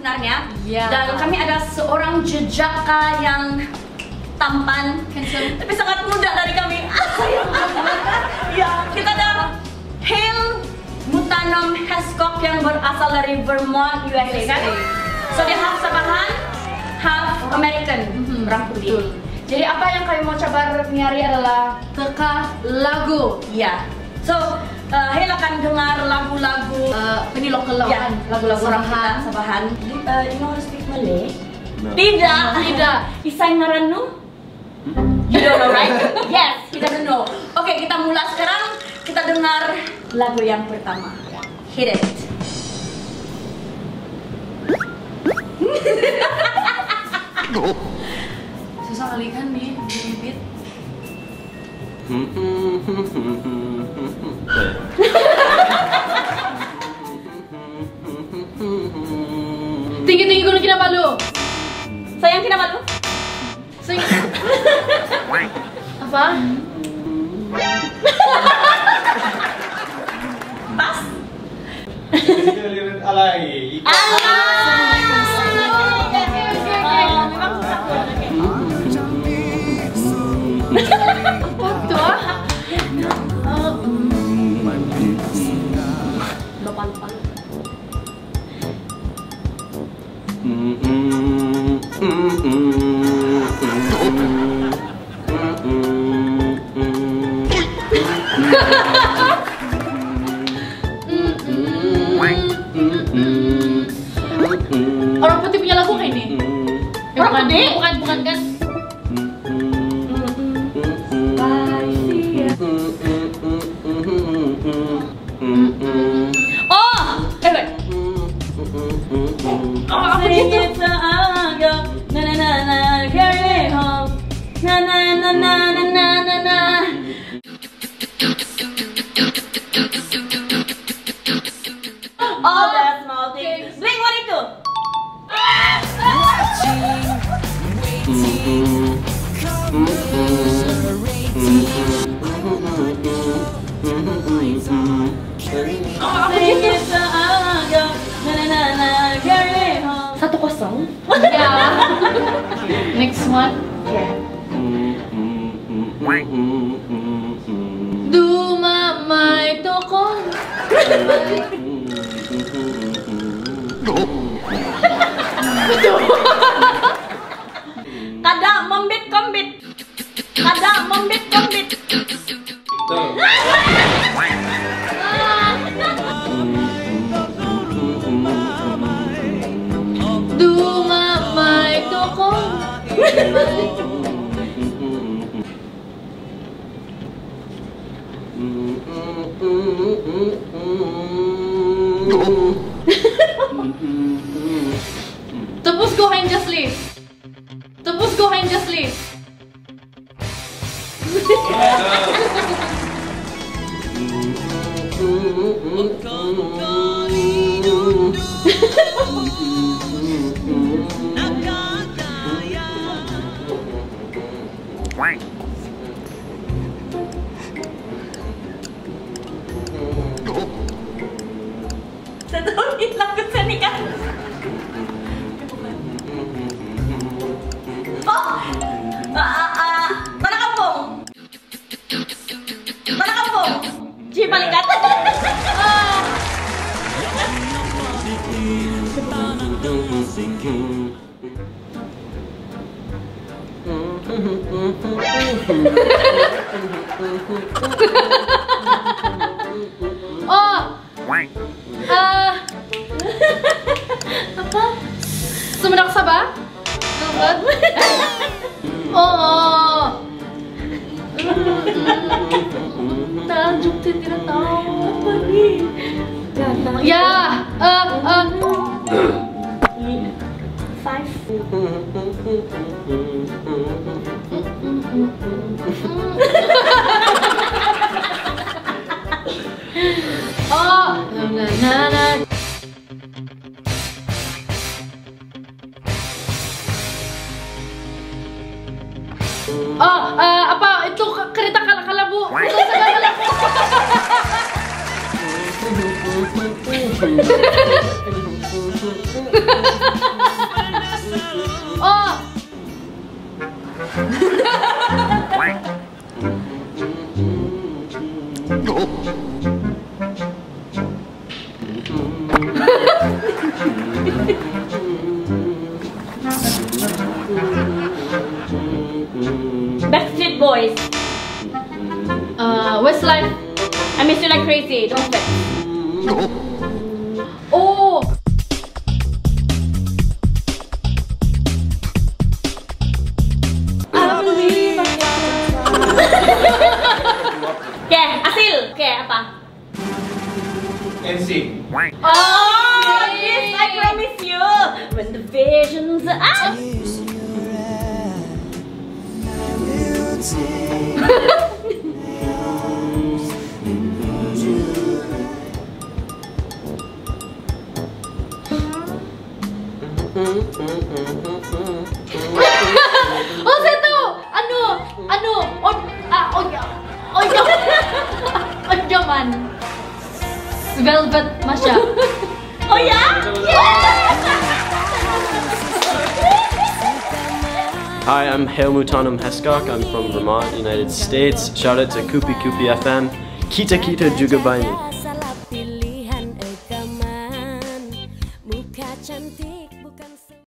sebenarnya. Iya. Dan kami ada seorang jejaka yang tampan, tapi sangat muda dari kami. Ya, kita ada Hale Mutanum Hescock yang berasal dari Vermont, USA kan? So dia half Sabahan, half American, orang putih. Jadi apa yang kami mau coba nyari adalah teka lagu. ya. So Hale akan dengar lagu-lagu Ini lokal ya, lagu-lagu orang kita Sabahan. You know how to speak Malay? No. Tidak. Isai ngaranu? You don't know, right? Yes, he doesn't know. Oke, kita mulai sekarang. Kita dengar lagu yang pertama. Hit it. Susah kali kan nih, beat. Tinggi-tinggi Gunung Kinabalu. Sayang Kinabalu? Apa? Pas? Alay. Apa tuh? Lupa. Orang putih punya lagu kayak ini? Orang putih? Bukan kan? Oh, wait. Apa gitu? All the small things. Blink-182. Satu kosong. Ya. Next one. Dumamay tokong. Kada membit kombit. Kada membit kombit. Dumamay tokong. Tepus go and just leave. Tepus go and just leave. Satu lagu seni kan? Oh, Tanah Kampung. Tanah Kampung. Cipalikat. Oh. Apa? Sumedang Sabah? Apa? Oh. Tajuk tidak tahu apa nih. Ya. Five. Oh. Na. Oh, apa itu kereta kalabu? Kalabu. Westlife. I miss you like crazy. Don't fit. Oh. I believe I Oke, Asil. Oke, apa? NC. Oh, yes, I promise you. When the visions are Oh, saya tahu. Onjoman. Velvet Masha. Oh ya? Hi, I'm Hail Mutanum Heskok. I'm from Vermont, United States. Shout out to Kupi Kupi FM. Kita Kita Juga Baini.